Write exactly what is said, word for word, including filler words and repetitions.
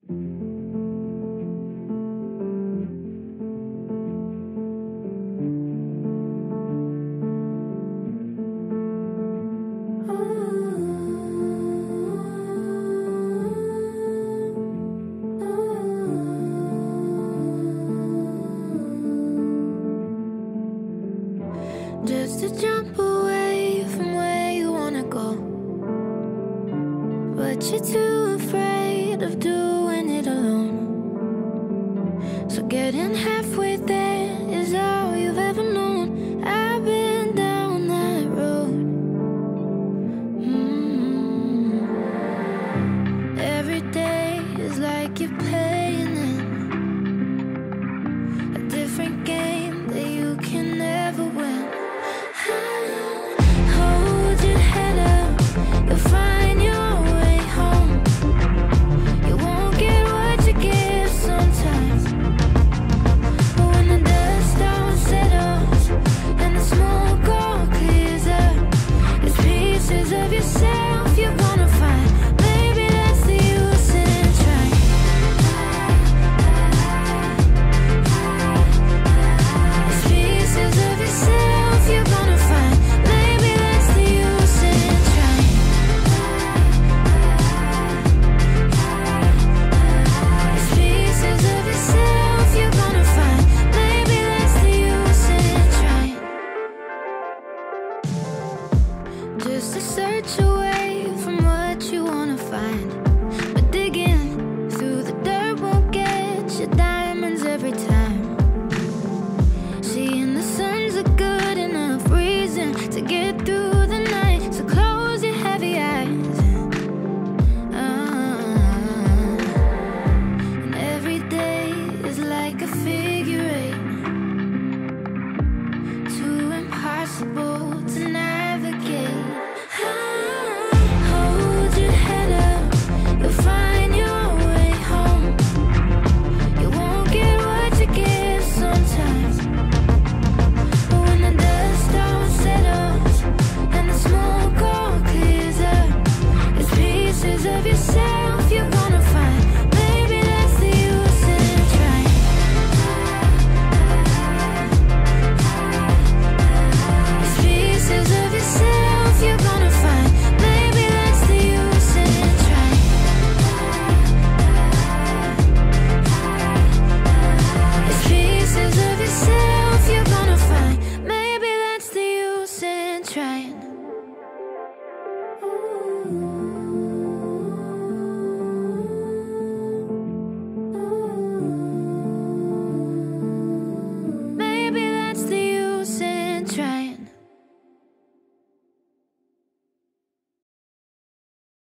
Just to jump away from where you wanna go, but you're too afraid of doing it alone. So getting halfway there is all you've ever known. I've been down that road. mm. Every day is like you're